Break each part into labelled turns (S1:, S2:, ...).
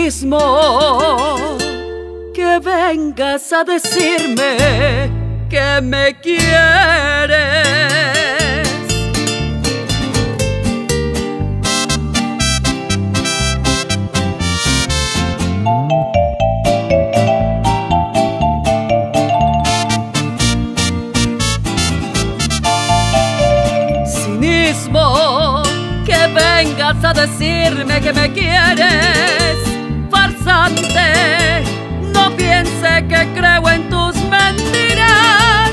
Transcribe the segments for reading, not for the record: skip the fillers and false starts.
S1: cinismo que vengas a decirme que me quieres. Cinismo que vengas a decirme que me quieres. Farsante, no piense que creo en tus mentiras.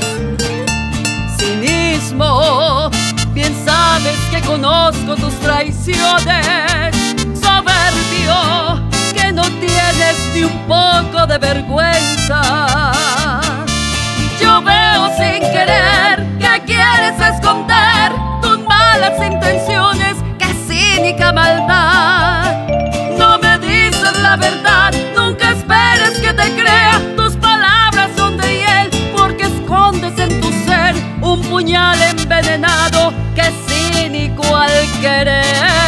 S1: Cinismo, bien sabes que conozco tus traiciones. Soberbio, que no tienes ni un poco de vergüenza. Yo veo sin querer que quieres esconder tus malas intenciones, que cínica maldad. No me dices la verdad, nunca esperes que te crea. Tus palabras son de hiel, porque escondes en tu ser un puñal envenenado, que cínico al querer.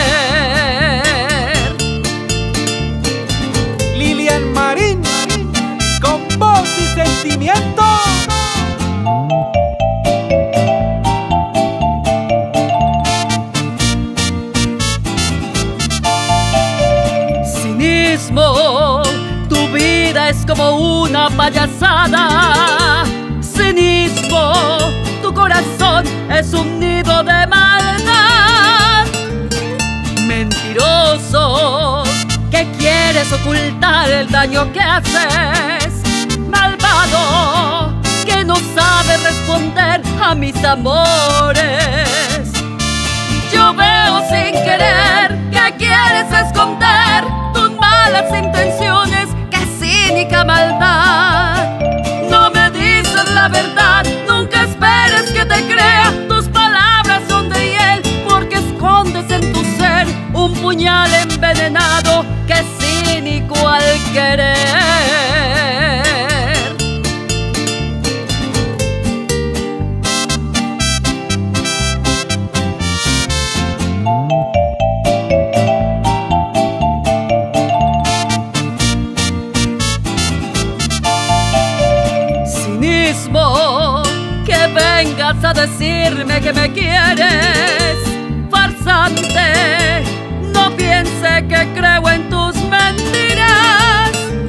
S2: Lilian Marín, con voz y sentimiento.
S1: Cinismo, tu vida es como una payasada. Cinismo, tu corazón es un nido de maldad. Mentiroso, que quieres ocultar el daño que haces. Malvado, que no sabes responder a mis amores. Yo veo sin querer que quieres esconder tus malas intenciones, que cínica maldad. No me dices la verdad, nunca esperes que te crea. Tus palabras son de hiel, porque escondes en tu ser un puñal envenenado, que cínico al querer. Cinismo, que vengas a decirme que me quieres. Farsante, no piense que creo en tus mentiras.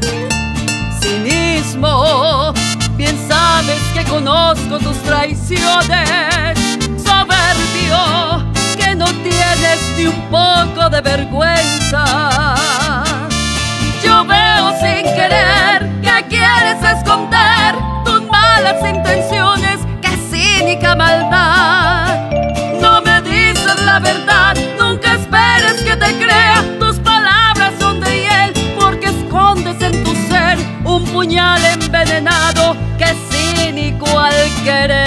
S1: Cinismo, bien sabes que conozco tus traiciones. Soberbio, que no tienes ni un poco de vergüenza. Yo veo sin querer que quieres esconder tus malas intenciones, que cínica maldad. No me dices la verdad, nunca esperes que te crea. Tus palabras son de hiel, porque escondes en tu ser un puñal envenenado, que cínico al querer.